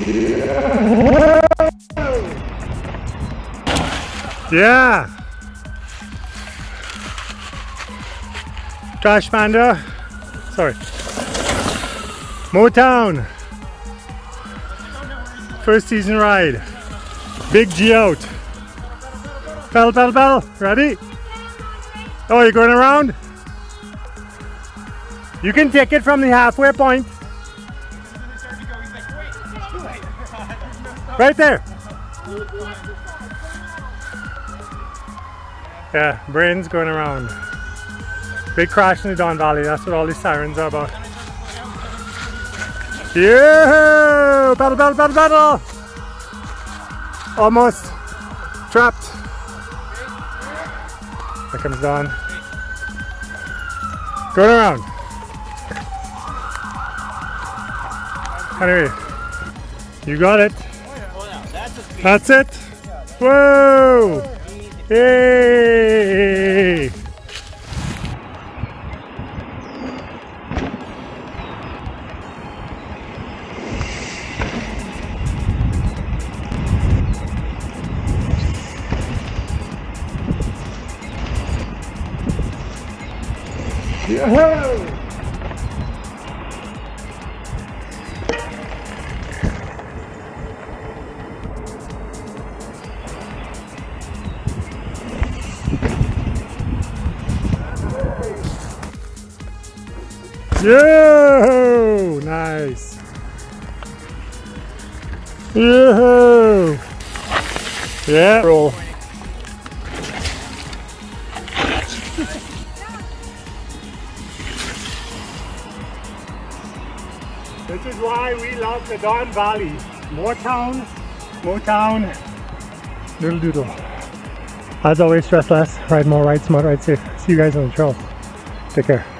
Yeah. Trash Panda. Sorry. Motown. First season ride. Big G out. Pedal, pedal, pedal. Ready? Oh, you're going around? You can take it from the halfway point. Right there. Yeah, brains going around. Big crash in the Don Valley. That's what all these sirens are about. Yeah! Pedal, pedal, pedal, pedal! Almost trapped. Here comes Don. Going around. Anyway, you got it. That's it. Whoa! Yay! Yahoo! Yo! Nice. Yo! Yeah. Roll. This is why we love the Don Valley. Moartown, Motown, little doodle. As always, stress less, ride more, ride smart, ride safe. See you guys on the trail. Take care.